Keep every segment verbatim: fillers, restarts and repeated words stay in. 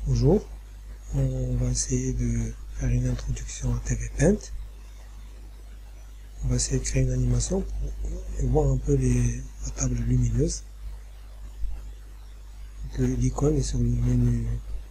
Bonjour, on va essayer de faire une introduction à T V Paint. On va essayer de créer une animation pour voir un peu les, la table lumineuse. L'icône est sur le menu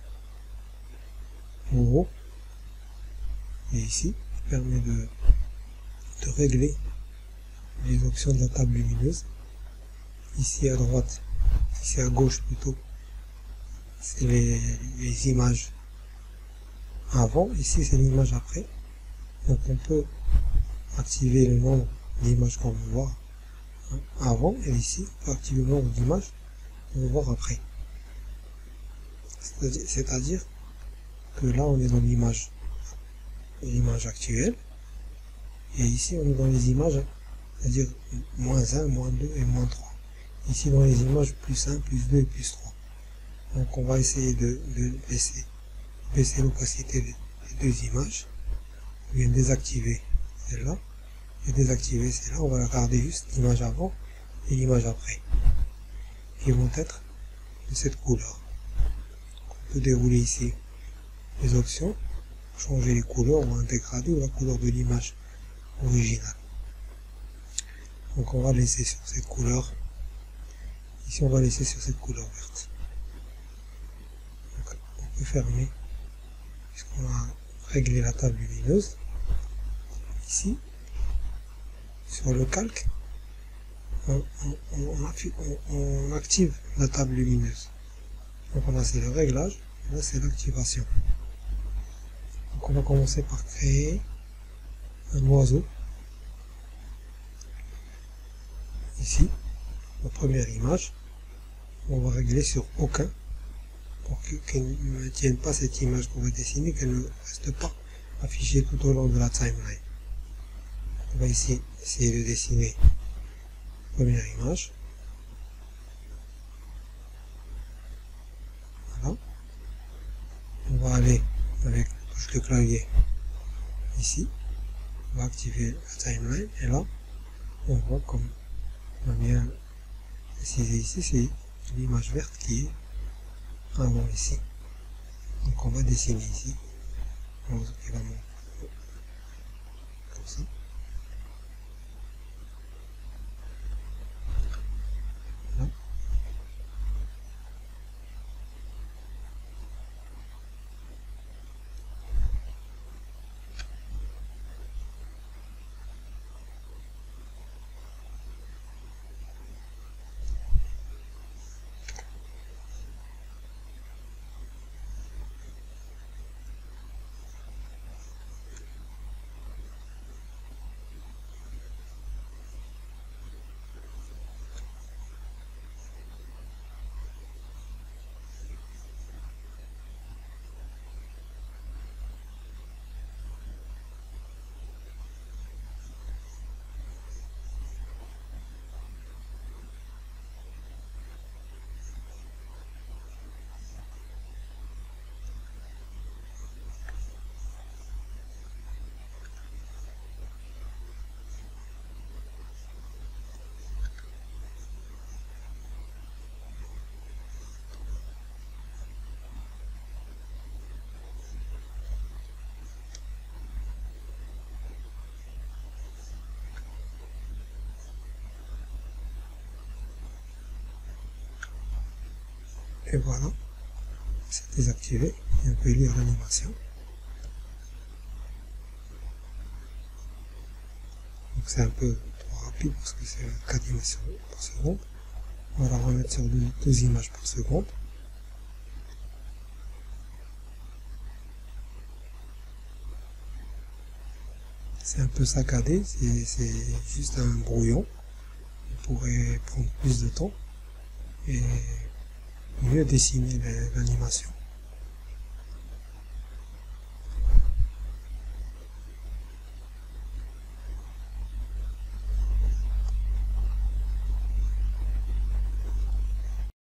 en haut. Et ici, qui permet de, de régler les options de la table lumineuse. Ici à droite, ici à gauche plutôt, c'est les, les images avant, ici c'est l'image après. Donc on peut activer le nombre d'images qu'on veut voir avant, et ici on peut activer le nombre d'images qu'on veut voir après. C'est-à-dire que là on est dans l'image l'image actuelle, et ici on est dans les images, c'est-à-dire moins un, moins deux et moins trois. Ici dans les images plus un, plus deux et plus trois. Donc on va essayer de, de laisser baisser l'opacité des, des deux images, ou bien désactiver celle-là, et désactiver celle-là. On va regarder juste l'image avant et l'image après, qui vont être de cette couleur. On peut dérouler ici les options, changer les couleurs ou un dégradé ou la couleur de l'image originale. Donc on va laisser sur cette couleur. Ici on va laisser sur cette couleur verte. Donc, on peut fermer puisqu'on a réglé la table lumineuse. Ici, sur le calque, on, on, on, on, on active la table lumineuse. Donc on a c'est le réglage, et là c'est l'activation. Donc on va commencer par créer un oiseau. Ici, la première image, on va régler sur aucun, pour qu'elle ne tienne pas cette image qu'on va dessiner, qu'elle ne reste pas affichée tout au long de la timeline. On va ici essayer de dessiner la première image. Voilà. On va aller avec la touche de clavier ici. On va activer la timeline, et là, on voit comme on a bien précisé ici, c'est l'image verte qui est avant ici. Donc on va dessiner ici l'oiseau qui va monter comme ça. Là. Et voilà, c'est désactivé, et on peut lire l'animation. Donc c'est un peu trop rapide parce que c'est quatre images par seconde. On va la remettre sur deux, deux images par seconde. C'est un peu saccadé, c'est juste un brouillon. On pourrait prendre plus de temps et mieux dessiner l'animation.